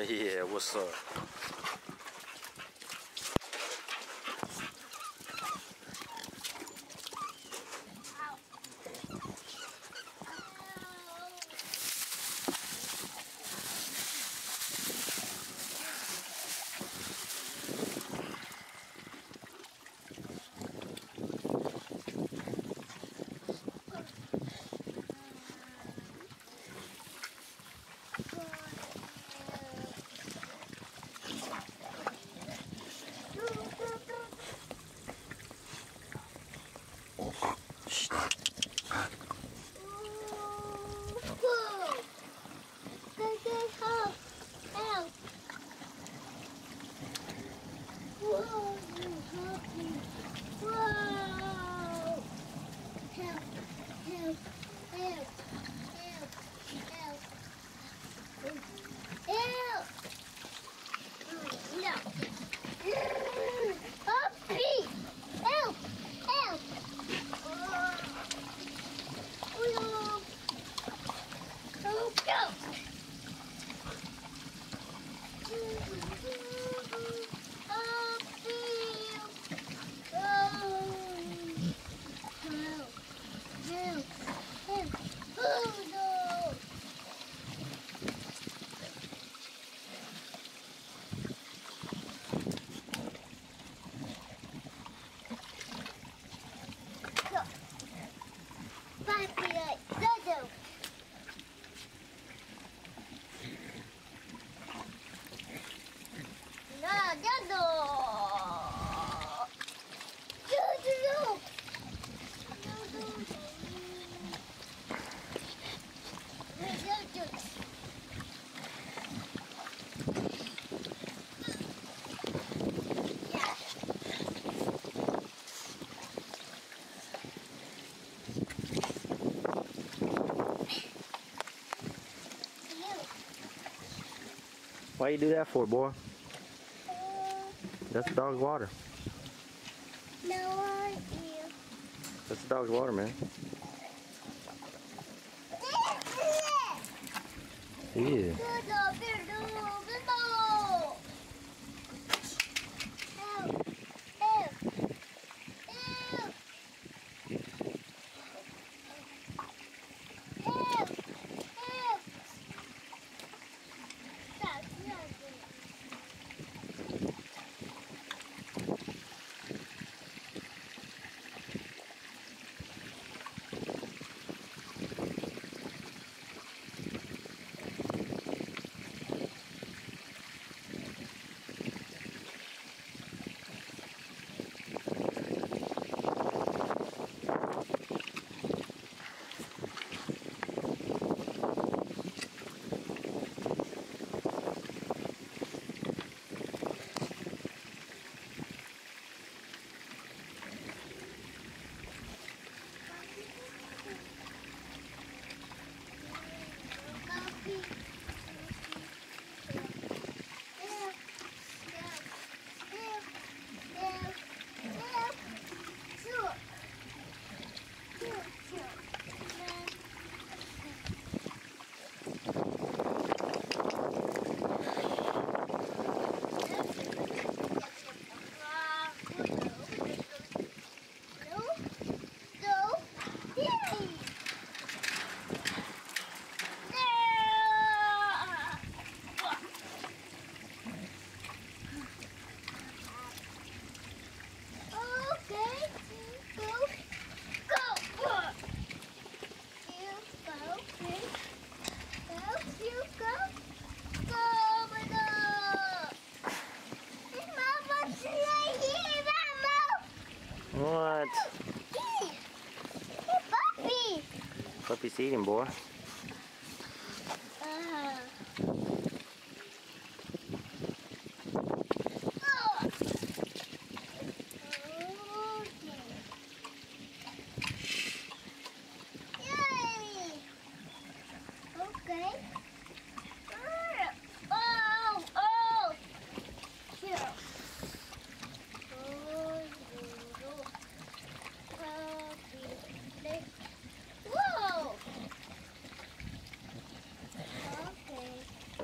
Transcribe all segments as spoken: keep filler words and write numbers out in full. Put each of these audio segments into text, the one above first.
Yeah, what's up? Why you do that for, boy? Uh, That's the dog's water. No idea. That's the dog's water, man. Yeah. What? Puppy. Puppy's eating, boy. Uh. Okay. Oh, oh. Here. Whoa. Okay.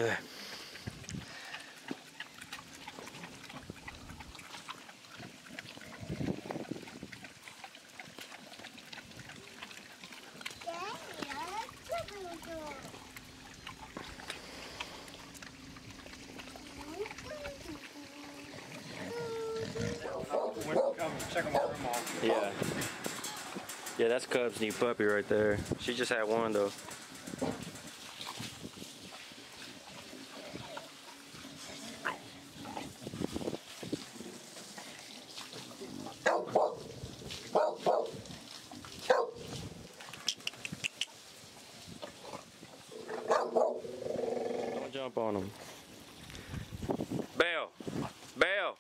Okay. Second one from off. Yeah. Yeah, that's Cub's new puppy right there. She just had one though. Don't jump on him. Belle! Belle!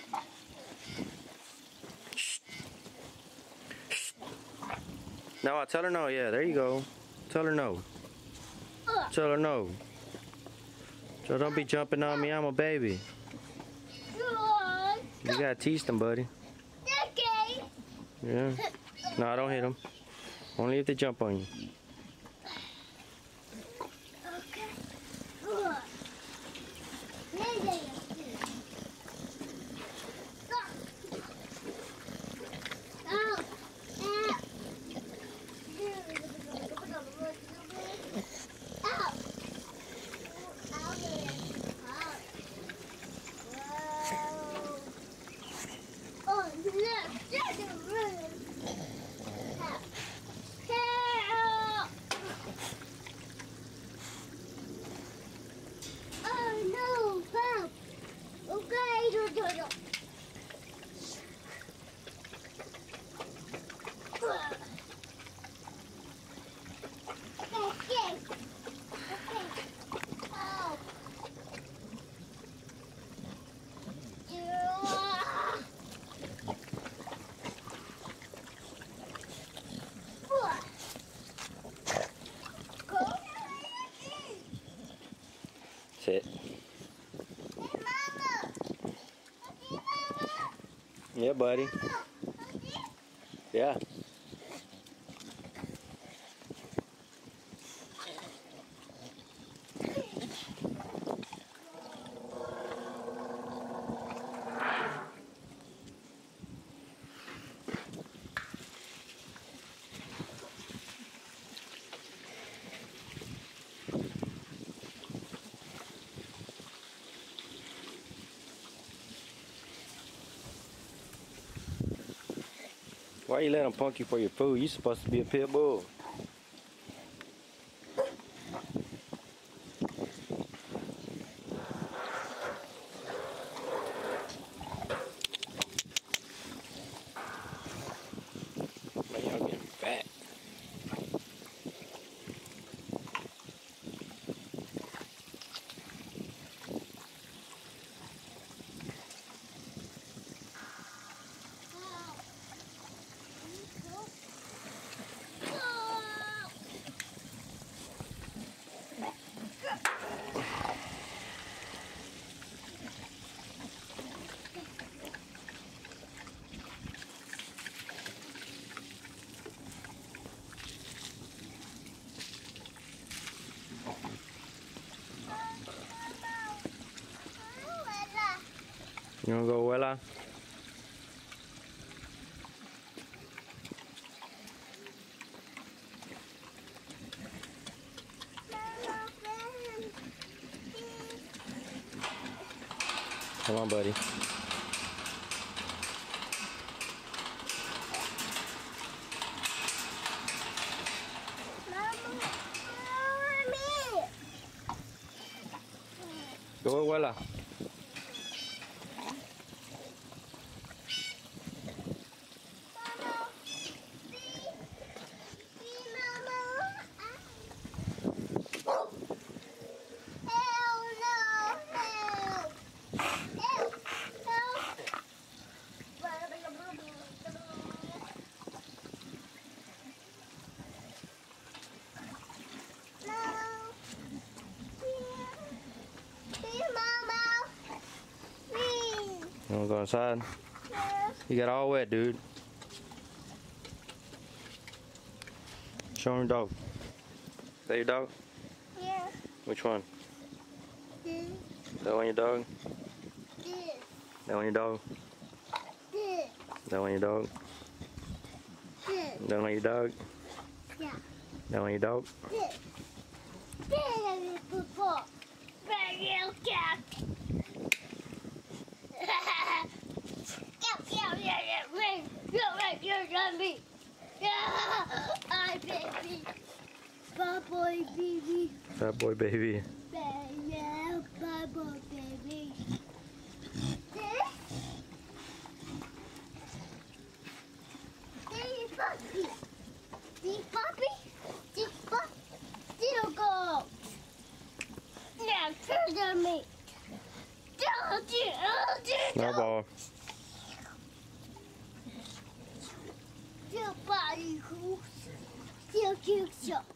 Shh. Shh. No, I tell her no. Yeah, there you go. Tell her no. Tell her no. So don't be jumping on me. I'm a baby. You gotta teach them, buddy. Yeah. No, don't hit them. Only if they jump on you. Sit. Yeah, buddy. Yeah. Why you let them punk you for your food? You supposed to be a pit bull. Man, y'all getting fat. You wanna go, Wella? Come on, buddy. Go, Wella. You wanna go inside? Yeah. You got all wet, dude. Show him your dog. Is that your dog? Yeah. Which one? This, That one your dog? this, That one your dog? this, That one your dog? this. That one your dog? Yeah. That one your dog? This. This is football. Very cat. Yeah, yeah, yeah, yeah. Wait, you're right, you're zombie. Yeah, I baby. Bad boy, baby. Fat boy baby. Yeah, bad boy, baby. This. This puppy. This puppy. This puppy. Still go. Now turn to me. Don't you, don't you, Snowball. Still body who's still cute shot.